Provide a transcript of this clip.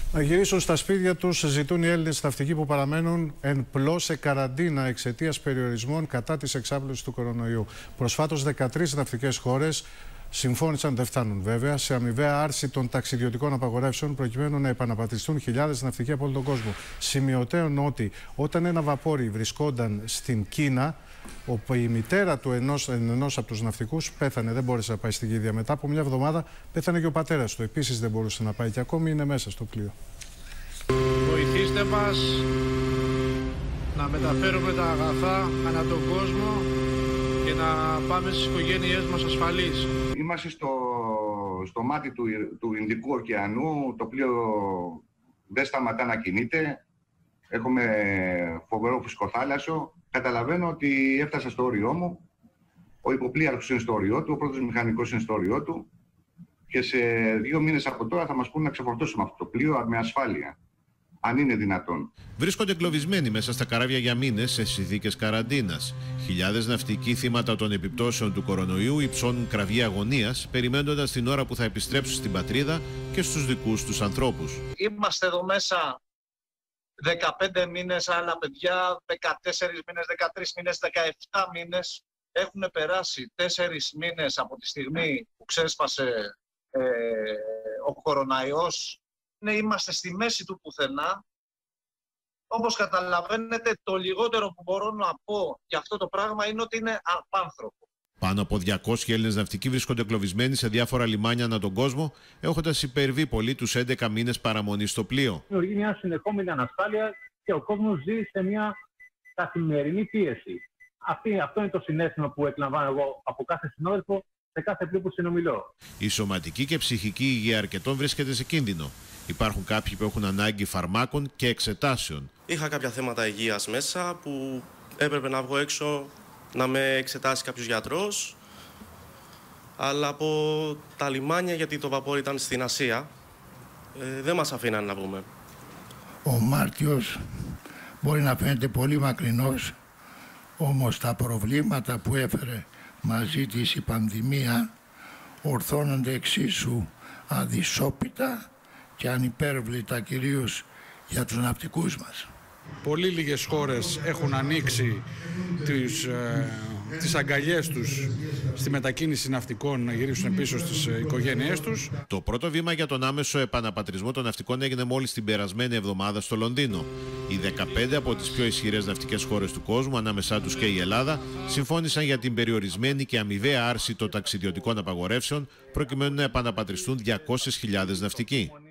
Να γυρίσουν στα σπίτια τους, ζητούν οι Έλληνες ναυτικοί που παραμένουν εν πλώ σε καραντίνα εξαιτίας περιορισμών κατά της εξάπλωσης του κορονοϊού. Προσφάτως, 13 ναυτικές χώρες συμφώνησαν, δεν φτάνουν βέβαια, σε αμοιβαία άρση των ταξιδιωτικών απαγορεύσεων προκειμένου να επαναπατριστούν χιλιάδες ναυτικοί από όλο τον κόσμο. Σημειωτέων ότι όταν ένα βαπόρι βρισκόταν στην Κίνα, όπου η μητέρα του ενός από τους ναυτικούς πέθανε, δεν μπόρεσε να πάει στην Κίδια. Μετά από μια εβδομάδα πέθανε και ο πατέρας του. Επίσης δεν μπορούσε να πάει και ακόμη είναι μέσα στο πλοίο. Βοηθήστε μας να μεταφέρουμε τα αγαθά ανά τον κόσμο και να πάμε στις οικογένειές μας ασφαλείς. Είμαστε στο μάτι του Ινδικού ωκεανού, το πλοίο δεν σταματά να κινείται, έχουμε φοβερό φουσκοθάλασσο. Καταλαβαίνω ότι έφτασα στο όριό μου, ο υποπλοίαρχος είναι στο όριό του, ο πρώτος μηχανικός είναι στο όριό του και σε 2 μήνες από τώρα θα μας πούνε να ξεφορτώσουμε αυτό το πλοίο με ασφάλεια, αν είναι δυνατόν. Βρίσκονται εγκλωβισμένοι μέσα στα καράβια για μήνες σε συνθήκες καραντίνας. Χιλιάδες ναυτικοί θύματα των επιπτώσεων του κορονοϊού υψώνουν κραυγή αγωνίας, περιμένοντας την ώρα που θα επιστρέψουν στην πατρίδα και στους δικούς τους ανθρώπους. Είμαστε εδώ μέσα 15 μήνες, άλλα παιδιά 14 μήνες, 13 μήνες, 17 μήνες. Έχουν περάσει 4 μήνες από τη στιγμή που ξέσπασε ο κοροναϊός. Είμαστε στη μέση του πουθενά. Όπως καταλαβαίνετε, το λιγότερο που μπορώ να πω για αυτό το πράγμα είναι ότι είναι απάνθρωπο. Πάνω από 200 Έλληνες ναυτικοί βρίσκονται εγκλωβισμένοι σε διάφορα λιμάνια ανά τον κόσμο, έχοντας υπερβεί πολύ τους 11 μήνες παραμονής στο πλοίο. Δημιουργεί μια συνεχόμενη ανασφάλεια και ο κόσμος ζει σε μια καθημερινή πίεση. Αυτό είναι το συναίσθημα που εκλαμβάνω εγώ από κάθε συνόδελφο σε κάθε πλοίο που συνομιλώ. Η σωματική και ψυχική υγεία αρκετών βρίσκεται σε κίνδυνο. Υπάρχουν κάποιοι που έχουν ανάγκη φαρμάκων και εξετάσεων. Είχα κάποια θέματα υγείας μέσα που έπρεπε να βγω έξω να με εξετάσει κάποιος γιατρός, αλλά από τα λιμάνια, γιατί το βαπόρι ήταν στην Ασία, δεν μας αφήναν να βγούμε. Ο Μάρτιος μπορεί να φαίνεται πολύ μακρινός, όμως τα προβλήματα που έφερε μαζί της η πανδημία ορθώνονται εξίσου αδυσόπιτα και ανυπέρβλητα, κυρίως για τους ναυτικούς μας. Πολύ λίγες χώρες έχουν ανοίξει τις αγκαλιές τους στη μετακίνηση ναυτικών να γυρίσουν πίσω στις οικογένειές τους. Το πρώτο βήμα για τον άμεσο επαναπατρισμό των ναυτικών έγινε μόλις την περασμένη εβδομάδα στο Λονδίνο. Οι 15 από τις πιο ισχυρές ναυτικές χώρες του κόσμου, ανάμεσά τους και η Ελλάδα, συμφώνησαν για την περιορισμένη και αμοιβαία άρση των ταξιδιωτικών απαγορεύσεων, προκειμένου να επαναπατριστούν 200.000 ναυτικοί.